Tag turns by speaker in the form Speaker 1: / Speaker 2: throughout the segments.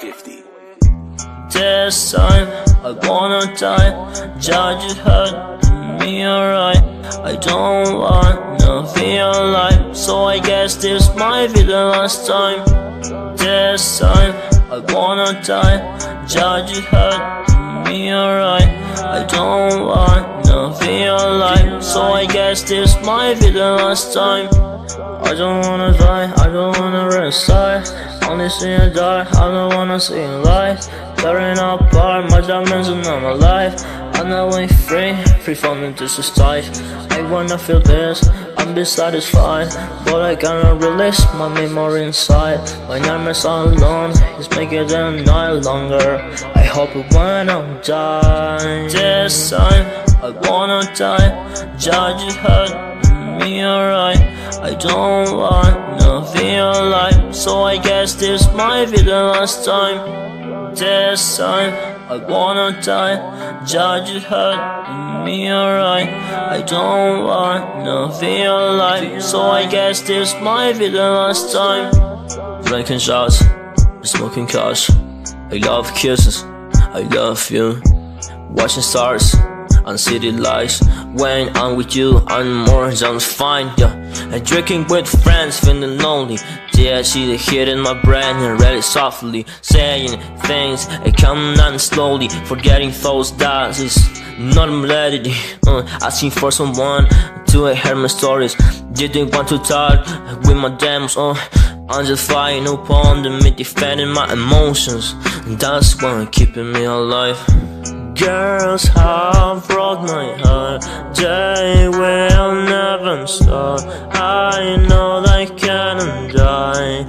Speaker 1: 50.
Speaker 2: This time I wanna die. Judge it hurt me alright. I don't wanna feel alive, so I guess this might be the last time. This time I wanna die. Judge it hurt me alright. I don't wanna feel alive, so I guess this might be the last time. I don't wanna die, I don't wanna reside. Only see a dark, I don't wanna see a light. Tearing apart my dimension of my life. I'm not way free falling to society. I wanna feel this, I'm be satisfied, but I cannot release my memory inside. My nightmares are alone, it's making the night longer. I hope it when I'm dying. This time I wanna die. Judge it hurt me alright. I don't wanna feel alive, so I guess this might be the last time. This time I wanna die. Judge it hurt me alright. I don't wanna feel alive, so I guess this might be the last time. Drinking shots, smoking cars. I love kisses, I love you. Watching stars and city lights. When I'm with you, I'm more than fine, yeah. And drinking with friends, feeling lonely. Yeah, I see the hit in my brain and really softly saying things, I come on slowly, forgetting those that is not reality. Asking for someone to hear my stories. Didn't want to talk with my demos. I'm just flying upon me, defending my emotions. That's what's keeping me alive. Girls have broke my heart, they will never stop. I know they can't die,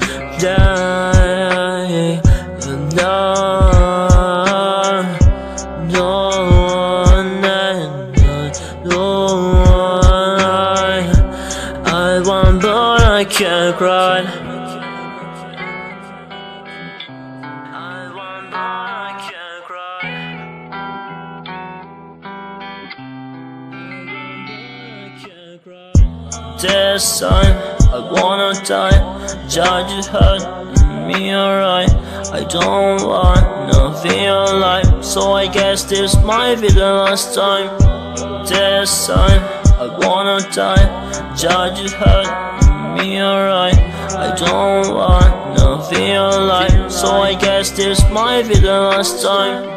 Speaker 2: and I want but I can't cry. This time I wanna die. Judge it hurt me alright. I don't wanna feel alive, so I guess this might be the last time. This time I wanna die. Judge it hurt me alright. I don't wanna feel alive, so I guess this might be the last time.